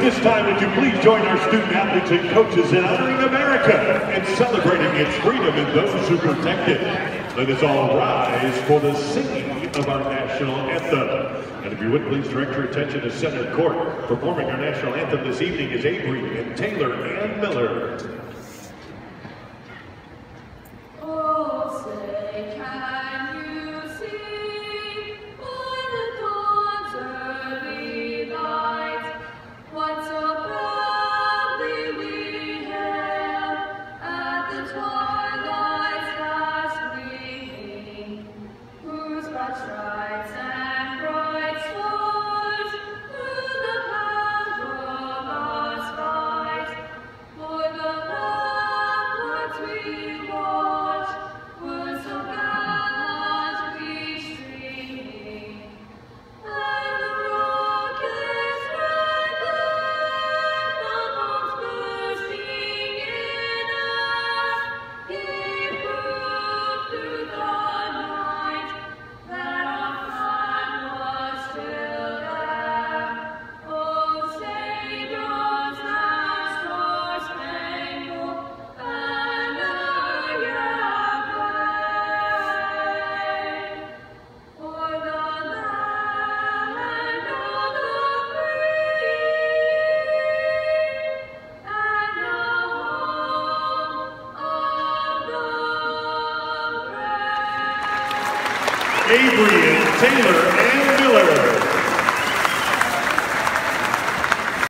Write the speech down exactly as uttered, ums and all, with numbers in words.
this time, would you please join our student athletes and coaches in honoring America and celebrating its freedom and those who protect it. Let us all rise for the singing of our national anthem. And if you would please direct your attention to center court. Performing our national anthem this evening is Avery and Tayloran and Miller. Avery and Tayloran and Miller.